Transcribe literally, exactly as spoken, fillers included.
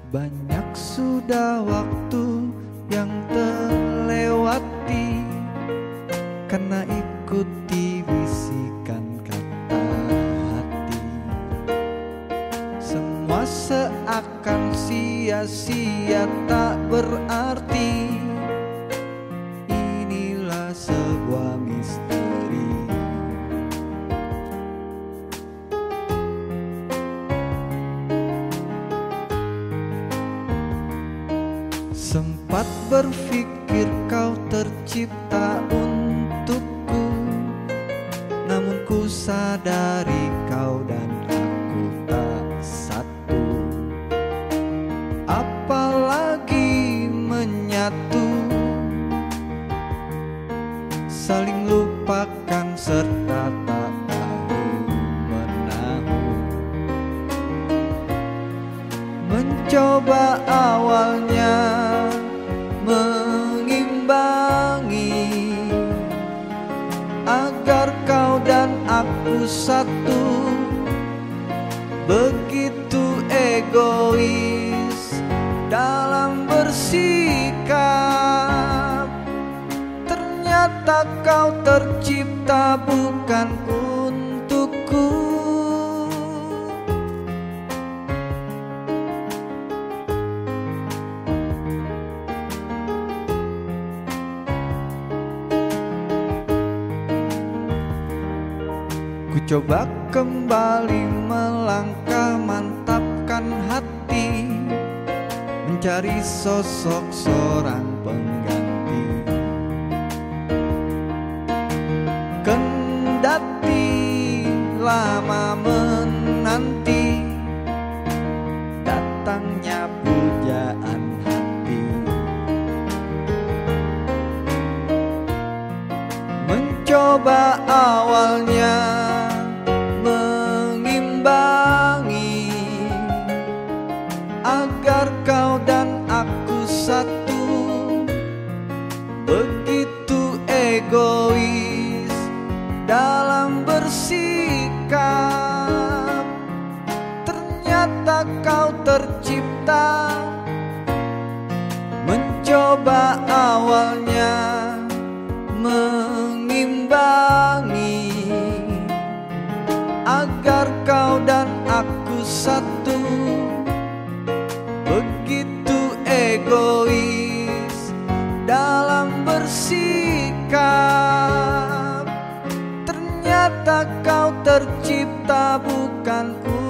Banyak sudah waktu yang terlewati karena ikuti bisikan kata hati. Semua seakan sia-sia, tak berarti. Inilah sebuah misteri. Sempat berpikir kau tercipta untukku, namun ku sadari kau dan aku tak satu. Apalagi menyatu, saling lupakan serta tak tahu menahu. Mencoba awalnya mengimbangi agar kau dan aku satu. Begitu egois dalam bersikap, ternyata kau tercipta bukan untukku. Ku coba kembali melangkah, mantapkan hati, mencari sosok seorang pengganti. Kendati lama menanti datangnya pujaan hati, mencoba awalnya mengimbangi agar kau dan aku satu. Begitu egois dalam bersikap, ternyata kau tercipta. Mencoba awalnya mengimbangi agar kau dan aku satu. Begitu egois dalam bersikap, ternyata kau tercipta bukan